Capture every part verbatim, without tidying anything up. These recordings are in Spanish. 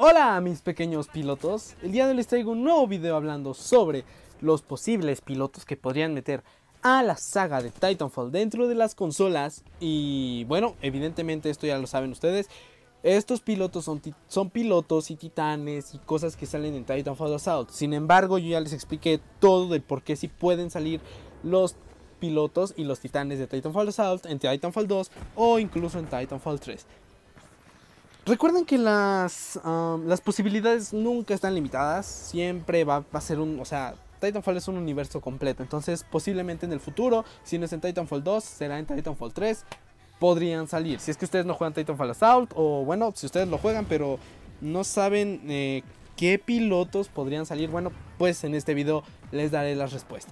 Hola mis pequeños pilotos, el día de hoy les traigo un nuevo video hablando sobre los posibles pilotos que podrían meter a la saga de Titanfall dentro de las consolas. Y bueno, evidentemente esto ya lo saben ustedes, estos pilotos son, son pilotos y titanes y cosas que salen en Titanfall Assault. Sin embargo, yo ya les expliqué todo del por qué sí pueden salir los pilotos y los titanes de Titanfall Assault en Titanfall dos o incluso en Titanfall tres. Recuerden que las, um, las posibilidades nunca están limitadas, siempre va, va a ser un, o sea, Titanfall es un universo completo, entonces posiblemente en el futuro, si no es en Titanfall dos, será en Titanfall tres, podrían salir. Si es que ustedes no juegan Titanfall Assault, o bueno, si ustedes lo juegan pero no saben eh, qué pilotos podrían salir, bueno, pues en este video les daré las respuestas.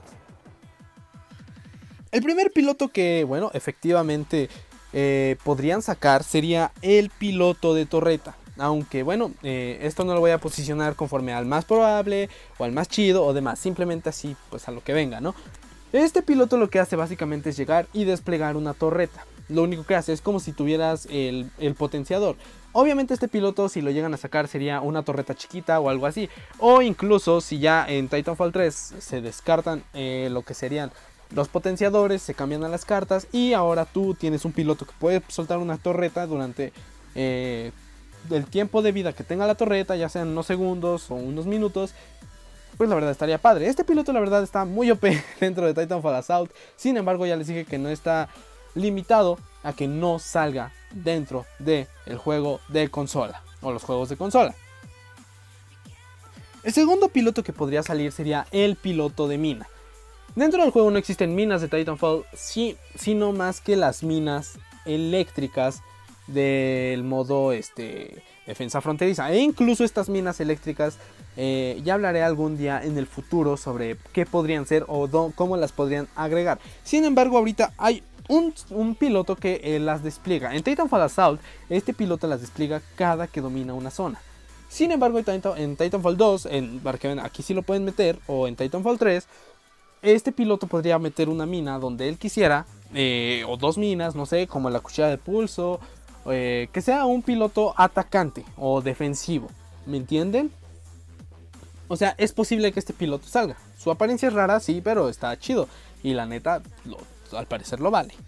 El primer piloto que, bueno, efectivamente eh, podrían sacar sería el piloto de torreta. Aunque bueno, eh, esto no lo voy a posicionar conforme al más probable o al más chido o demás. Simplemente así, pues a lo que venga, ¿no? Este piloto lo que hace básicamente es llegar y desplegar una torreta. Lo único que hace es como si tuvieras el, el potenciador. Obviamente este piloto, si lo llegan a sacar, sería una torreta chiquita o algo así. O incluso si ya en Titanfall tres se descartan eh, lo que serían los potenciadores, se cambian a las cartas y ahora tú tienes un piloto que puede soltar una torreta durante eh, el tiempo de vida que tenga la torreta, ya sean unos segundos o unos minutos. Pues la verdad estaría padre. Este piloto la verdad está muy O P dentro de Titanfall Assault. Sin embargo, ya les dije que no está limitado a que no salga dentro del juego de consola o los juegos de consola. El segundo piloto que podría salir sería el piloto de mina. Dentro del juego no existen minas de Titanfall, sí, sino más que las minas eléctricas del modo este, defensa fronteriza. E incluso estas minas eléctricas, eh, ya hablaré algún día en el futuro sobre qué podrían ser o do, cómo las podrían agregar. Sin embargo, ahorita hay un, un piloto que eh, las despliega. En Titanfall Assault, este piloto las despliega cada que domina una zona. Sin embargo, en Titanfall dos, en, aquí sí lo pueden meter, o en Titanfall tres, este piloto podría meter una mina donde él quisiera, eh, o dos minas, no sé, como la cuchilla de pulso, eh, que sea un piloto atacante o defensivo, ¿me entienden? O sea, es posible que este piloto salga. Su apariencia es rara, sí, pero está chido. Y la neta, lo, al parecer lo vale.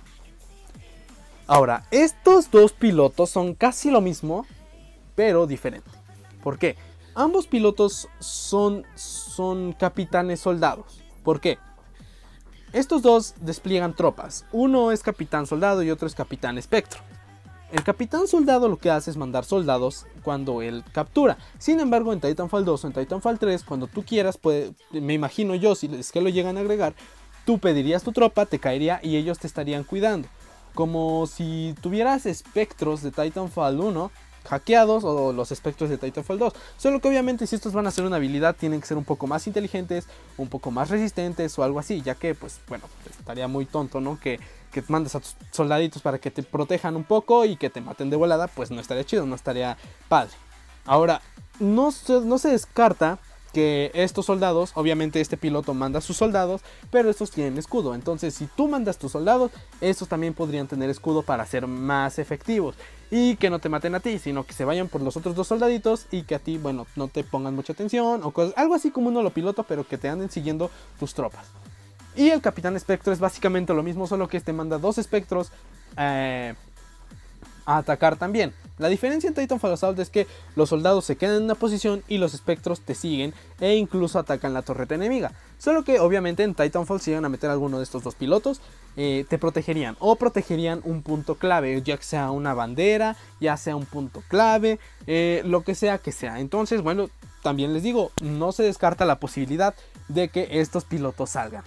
Ahora, estos dos pilotos son casi lo mismo, pero diferente. ¿Por qué? Ambos pilotos son, son capitanes soldados. ¿Por qué? Estos dos despliegan tropas. Uno es capitán soldado y otro es capitán espectro. El capitán soldado lo que hace es mandar soldados cuando él captura. Sin embargo, en Titanfall dos o en Titanfall tres, cuando tú quieras, puede, me imagino yo, si es que lo llegan a agregar, tú pedirías tu tropa, te caería y ellos te estarían cuidando. Como si tuvieras espectros de Titanfall uno hackeados o los espectros de Titanfall dos. Solo que obviamente si estos van a ser una habilidad tienen que ser un poco más inteligentes, un poco más resistentes o algo así, ya que pues bueno, estaría muy tonto, ¿no? Que, que mandes a tus soldaditos para que te protejan un poco y que te maten de volada, pues no estaría chido, no estaría padre. Ahora, no se, no se descarta que estos soldados, obviamente este piloto manda a sus soldados, pero estos tienen escudo. Entonces si tú mandas tus soldados, estos también podrían tener escudo para ser más efectivos. Y que no te maten a ti, sino que se vayan por los otros dos soldaditos y que a ti, bueno, no te pongan mucha atención o cosas, algo así como uno lo piloto, pero que te anden siguiendo tus tropas. Y el capitán espectro es básicamente lo mismo, solo que este manda dos espectros eh, a atacar también. La diferencia en Titanfall Assault es que los soldados se quedan en una posición y los espectros te siguen e incluso atacan la torreta enemiga. Solo que obviamente en Titanfall, si llegan a meter alguno de estos dos pilotos, eh, te protegerían o protegerían un punto clave, ya sea una bandera, ya sea un punto clave, eh, lo que sea que sea. Entonces, bueno, también les digo, no se descarta la posibilidad de que estos pilotos salgan.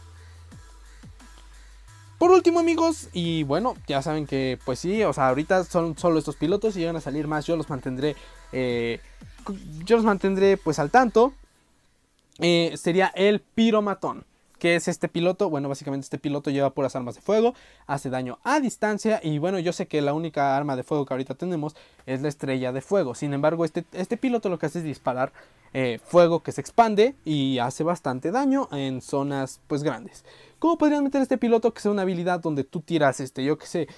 Por último, amigos, y bueno, ya saben que pues sí, o sea, ahorita son solo estos pilotos y llegan a salir más, yo los mantendré, eh, yo los mantendré pues al tanto. Eh, sería el piromatón. ¿Qué es este piloto? Bueno, básicamente este piloto lleva puras armas de fuego, hace daño a distancia y bueno, yo sé que la única arma de fuego que ahorita tenemos es la estrella de fuego. Sin embargo, este, este piloto lo que hace es disparar eh, fuego que se expande y hace bastante daño en zonas pues grandes. ¿Cómo podrían meter este piloto que sea una habilidad donde tú tiras, este, yo que sé,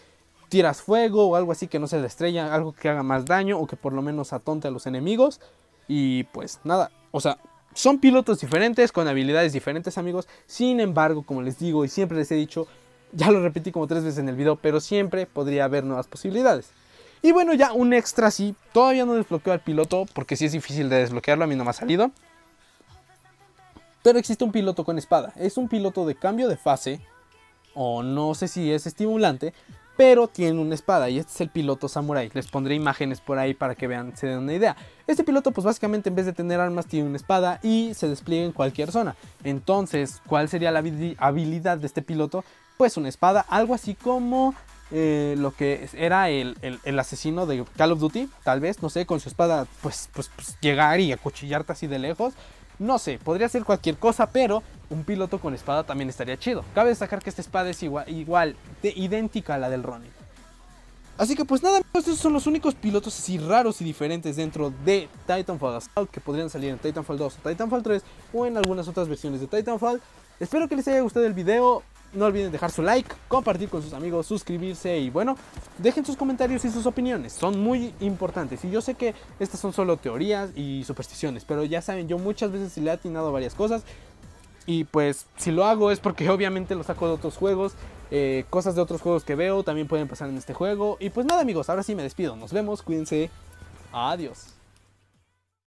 tiras fuego o algo así que no se le estrella, algo que haga más daño o que por lo menos atonte a los enemigos. Y pues nada, o sea, son pilotos diferentes con habilidades diferentes, amigos. Sin embargo, como les digo y siempre les he dicho, ya lo repetí como tres veces en el video, pero siempre podría haber nuevas posibilidades. Y bueno, ya un extra sí, todavía no desbloqueo al piloto porque sí es difícil de desbloquearlo, a mí no me ha salido. Pero existe un piloto con espada, es un piloto de cambio de fase, o no sé si es estimulante, pero tiene una espada y este es el piloto samurai. Les pondré imágenes por ahí para que vean, se den una idea. Este piloto pues básicamente en vez de tener armas tiene una espada y se despliega en cualquier zona. Entonces, ¿cuál sería la habilidad de este piloto? Pues una espada, algo así como eh, lo que era el, el, el asesino de Call of Duty, tal vez, no sé, con su espada pues, pues, pues llegar y acuchillarte así de lejos. No sé, podría ser cualquier cosa, pero un piloto con espada también estaría chido. Cabe destacar que esta espada es igual, igual de idéntica a la del Ronin. Así que pues nada, amigos, estos son los únicos pilotos así raros y diferentes dentro de Titanfall Assault que podrían salir en Titanfall dos o Titanfall tres o en algunas otras versiones de Titanfall. Espero que les haya gustado el video. No olviden dejar su like, compartir con sus amigos, suscribirse y bueno, dejen sus comentarios y sus opiniones, son muy importantes. Y yo sé que estas son solo teorías y supersticiones, pero ya saben, yo muchas veces le he atinado a varias cosas. Y pues si lo hago es porque obviamente lo saco de otros juegos, eh, cosas de otros juegos que veo también pueden pasar en este juego. Y pues nada, amigos, ahora sí me despido, nos vemos, cuídense, adiós.